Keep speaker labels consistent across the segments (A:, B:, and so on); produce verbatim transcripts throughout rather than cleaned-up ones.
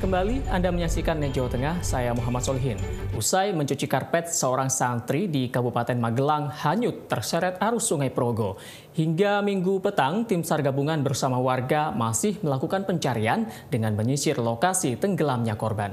A: kembali, Anda menyaksikan Net Jawa Tengah, saya Muhammad Solihin. Usai mencuci karpet, seorang santri di Kabupaten Magelang hanyut terseret arus Sungai Progo. Hingga minggu petang, tim SAR gabungan bersama warga masih melakukan pencarian dengan menyisir lokasi tenggelamnya korban.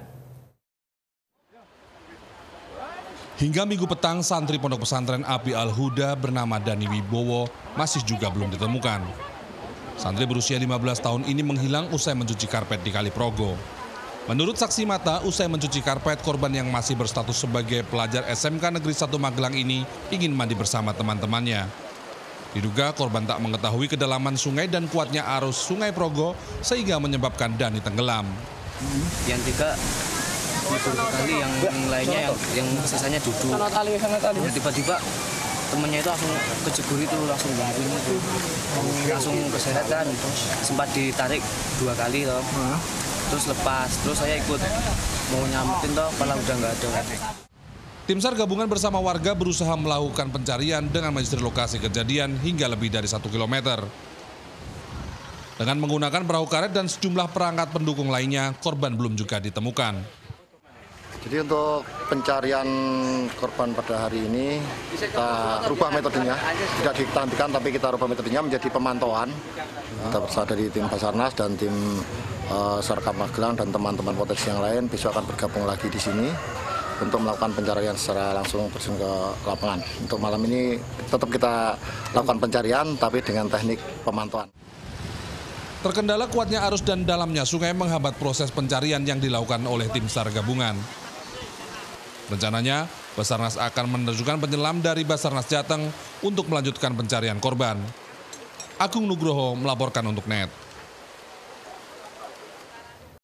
B: Hingga minggu petang, santri Pondok Pesantren Api Al-Huda bernama Dani Wibowo masih juga belum ditemukan. Santri berusia lima belas tahun ini menghilang usai mencuci karpet di Kali Progo. Menurut saksi mata, usai mencuci karpet, korban yang masih berstatus sebagai pelajar S M K Negeri satu Magelang ini ingin mandi bersama teman-temannya. Diduga korban tak mengetahui kedalaman sungai dan kuatnya arus Sungai Progo sehingga menyebabkan Dani tenggelam.
C: Yang tiga tidur kali, yang lainnya yang, yang sisanya duduk. Tiba-tiba temennya itu langsung kejebur itu, langsung bantuin itu, langsung keseret kan, sempat ditarik dua kali toh, terus lepas, terus saya ikut mau nyamatin toh, malah udah nggak ada.
B: Tim SAR gabungan bersama warga berusaha melakukan pencarian dengan menyisir lokasi kejadian hingga lebih dari satu kilometer. Dengan menggunakan perahu karet dan sejumlah perangkat pendukung lainnya, korban belum juga ditemukan.
D: Jadi untuk pencarian korban pada hari ini kita rubah metodenya, tidak dihentikan tapi kita rubah metodenya menjadi pemantauan. Kita bersama dari tim Basarnas dan tim uh, SAR Magelang dan teman-teman potensi yang lain besok akan bergabung lagi di sini untuk melakukan pencarian secara langsung terjun ke lapangan. Untuk malam ini tetap kita lakukan pencarian tapi dengan teknik pemantauan.
B: Terkendala kuatnya arus dan dalamnya sungai menghambat proses pencarian yang dilakukan oleh tim SAR gabungan. Rencananya, Basarnas akan menerjunkan penyelam dari Basarnas Jateng untuk melanjutkan pencarian korban. Agung Nugroho melaporkan untuk Net.